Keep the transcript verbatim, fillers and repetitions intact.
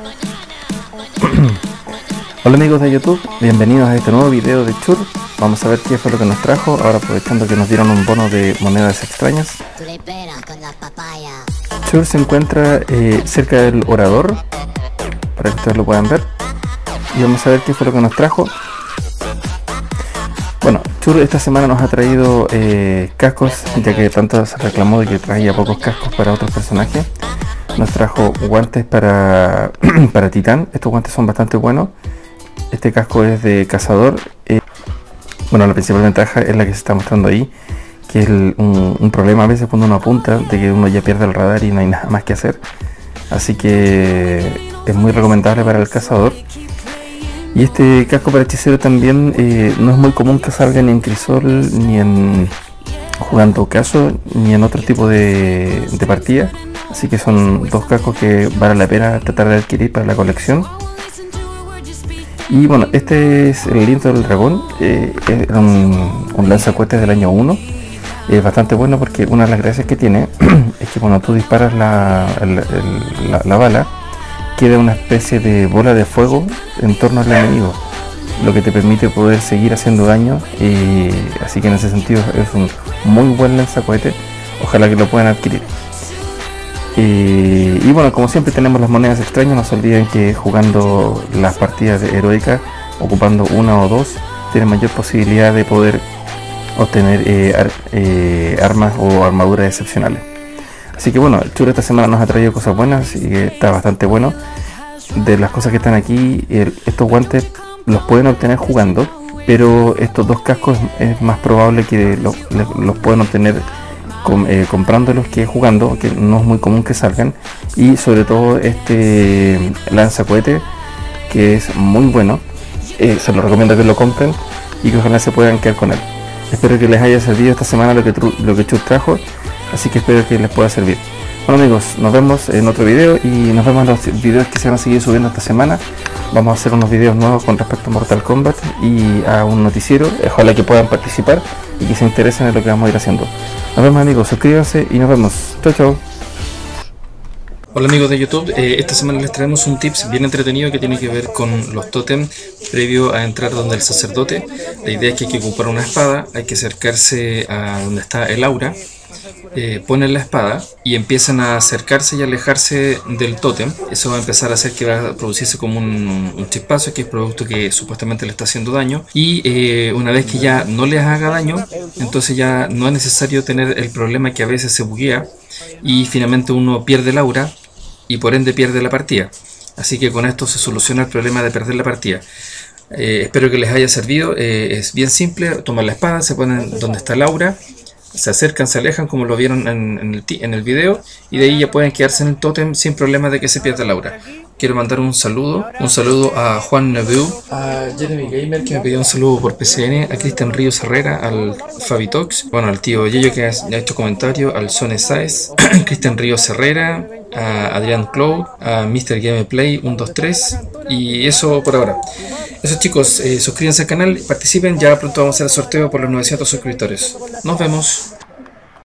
Hola amigos de YouTube, bienvenidos a este nuevo video de Chur. Vamos a ver qué fue lo que nos trajo, ahora aprovechando que nos dieron un bono de monedas extrañas. Chur se encuentra eh, cerca del orador, para que ustedes lo puedan ver. Y vamos a ver qué fue lo que nos trajo. Bueno, Chur esta semana nos ha traído eh, cascos, ya que tanto se reclamó de que traía pocos cascos para otros personajes. Nos trajo guantes para, para Titán. Estos guantes son bastante buenos. Este casco es de cazador. Eh, bueno, la principal ventaja es la que se está mostrando ahí, que es el, un, un problema a veces cuando uno apunta, de que uno ya pierde el radar y no hay nada más que hacer. Así que es muy recomendable para el cazador. Y este casco para hechicero también eh, no es muy común que salga ni en Crisol, ni en jugando caso, ni en otro tipo de, de partida. Así que son dos cascos que vale la pena tratar de adquirir para la colección. Y bueno, este es el aliento del dragón, eh, es un, un lanzacohetes del año uno. Es bastante bueno porque una de las gracias que tiene es que cuando tú disparas la, el, el, la, la bala, queda una especie de bola de fuego en torno al enemigo, lo que te permite poder seguir haciendo daño. Y así que en ese sentido es un muy buen lanzacohetes, ojalá que lo puedan adquirir. Y, y bueno, como siempre tenemos las monedas extrañas. No se olviden que jugando las partidas de heroicas, ocupando una o dos, tienen mayor posibilidad de poder obtener eh, ar, eh, armas o armaduras excepcionales. Así que bueno, el Chur esta semana nos ha traído cosas buenas y que está bastante bueno. De las cosas que están aquí, el, estos guantes los pueden obtener jugando, pero estos dos cascos es más probable que lo, los puedan obtener Com, eh, comprándolos que jugando, que no es muy común que salgan. Y sobre todo este lanzacohete, que es muy bueno, eh, se los recomiendo que lo compren y que ojalá se puedan quedar con él. Espero que les haya servido esta semana lo que, lo que Chur trajo, así que espero que les pueda servir. Bueno amigos, nos vemos en otro video y nos vemos en los videos que se van a seguir subiendo esta semana. Vamos a hacer unos videos nuevos con respecto a Mortal Kombat y a un noticiero. Ojalá que puedan participar y que se interesen en lo que vamos a ir haciendo. Nos vemos amigos, suscríbanse y nos vemos. Chau chau. Hola amigos de YouTube, eh, esta semana les traemos un tips bien entretenido que tiene que ver con los tótem previo a entrar donde el sacerdote. La idea es que hay que ocupar una espada, hay que acercarse a donde está el aura, eh, ponen la espada y empiezan a acercarse y alejarse del tótem. Eso va a empezar a hacer que va a producirse como un, un chispazo, que es producto que supuestamente le está haciendo daño. Y eh, una vez que ya no les haga daño, entonces ya no es necesario tener el problema que a veces se buguea y finalmente uno pierde el aura y por ende pierde la partida. Así que con esto se soluciona el problema de perder la partida. Eh, espero que les haya servido. Eh, es bien simple, toman la espada, se ponen donde está el aura, se acercan, se alejan como lo vieron en, en, el, en el video, y de ahí ya pueden quedarse en el tótem sin problema de que se pierda el aura. Quiero mandar un saludo, un saludo a Juan Nebu, a Jeremy Gamer que me pidió un saludo por P C N, a Cristian Ríos Herrera, al Fabitox, bueno, al tío Yeyo que ha hecho comentario, al Sone Saez, Cristian Ríos Herrera, a Adrián Cloud, a mister Gameplay uno dos tres, y eso por ahora. Eso chicos, eh, suscríbanse al canal, participen, ya pronto vamos a hacer el sorteo por los novecientos suscriptores. Nos vemos.